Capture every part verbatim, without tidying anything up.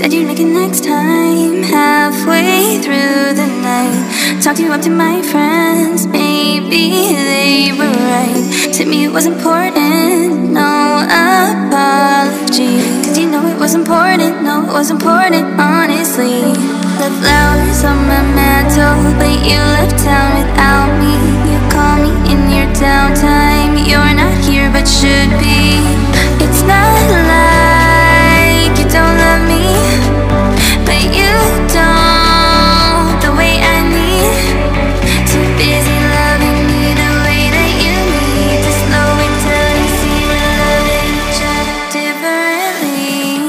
Said you'd make it next time. Halfway through the night, talked you up to my friends. Maybe they were right. To me it was important, no apology. Cause you know it was important, no it was important, honestly. The flowers on my mantle, but you left town without me. You call me in your downtime. You're not here but should be. It's not like you don't love me, but you don't the way I need. Too busy loving me the way that you need to slow it down and see we're loving each other differently.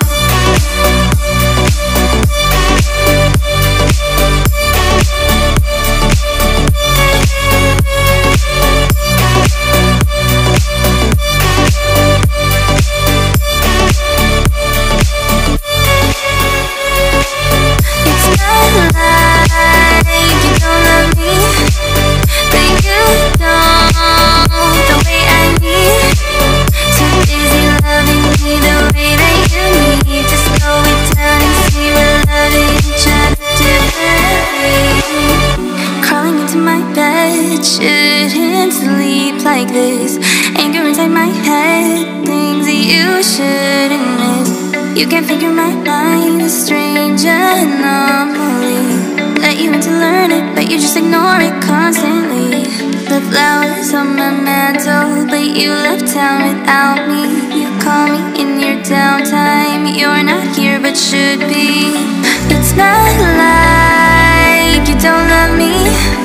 Shouldn't sleep like this. Anger inside my head, things that you shouldn't miss. You can't figure my mind, a strange anomaly. Let you in to learn it, but you just ignore it constantly. The flowers on my mantle, but you left town without me. You call me in your downtime. You're not here but should be. It's not like you don't love me,